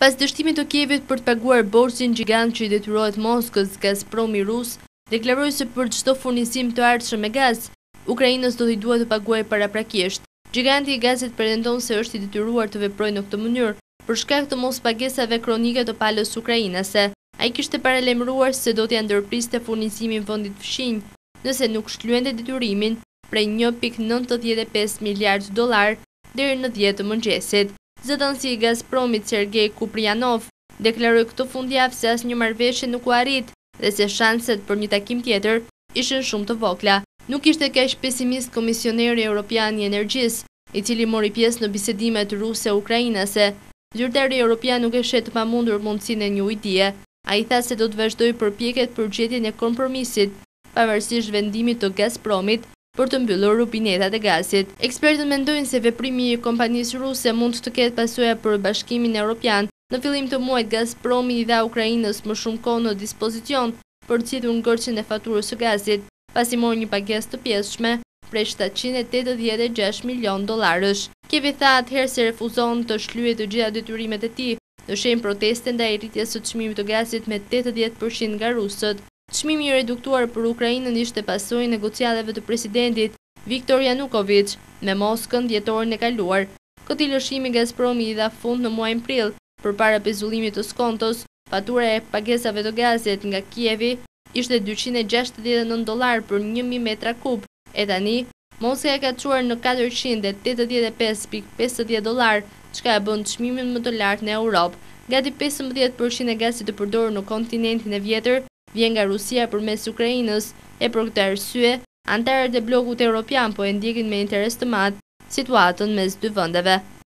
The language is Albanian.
Pas dështimit të Kievit për të paguar borxhin gjigant që i detyrohet Moskës, Gazpromi rus deklaroi se për çdo furnizim të ardhshëm me gaz, Ukrainës do t'i duhet të paguajë paraprakisht. Giganti i gazit pretendon se është i detyruar të veprojë në këtë mënyrë për shkak të mospagesave kronike të palës ukrainase. Ai kishte paralajmëruar se do t'ia ndërpriste furnizimin vendit fshinj nëse nuk shlyente detyrimin prej 1.95 miliard dollar deri në 10 të mëngjesit. Zëdhënësi i Gazpromit Sergej Kuprianov deklaroi këtë fundjavë se asnjë marrëveshje nuk u arrit dhe se shanset për një takim tjetër ishin shumë të vogla. Nuk ishte kaq pesimist Komisioneri Evropian i Energjisë, i cili mori pjesë në bisedimet ruse-ukrainase. Zyrtari Evropian nuk e shet të pamundur mundësinë e një ujitje. Ai tha se do të vazhdojë përpjekjet për gjetjen e kompromisit, pavarësisht vendimit të Gazpromit për të mbyllur rubinetat e gazit. Ekspertët mendojnë se veprimi i kompanisë ruse mund të ketë pasoja për Bashkimin Evropian. Në fillim të muajit Gazpromi i dha Ukrainës më shumë kohë në dispozicion për të zgjidhur ngërçjen e faturës së gazit, pasi mori një pagesë të pjesshme prej 786 milion dollarësh. Kievi tha atëherë se refuzon të shlyejë të gjitha detyrimet e tij, në shenjë proteste ndaj rritjes së çmimit të gazit me 80% nga rusët. Çmimi i reduktuar për Ukrainën ishte pasojë e negociatave të presidentit Viktor Yanukovych me Moskën dhjetorin e kaluar. Këtij lëshimi Gazpromi i dha fund në muajin prill. Përpara pezullimit të skontos, fatura e pagesave të gazit nga Kievi ishte $269 për 1000 metra kub, e tani Moska e ka çuar në $485.50, çka e bën çmimin më të lartë në Europë. Gati 15% e gazit të përdorur në kontinentin e vjetër vjen nga Rusia përmes Ukrainës, e për këtë arsye, anëtarët e bllokut evropian po e ndjekin me interes të madh situatën mes dy vendeve.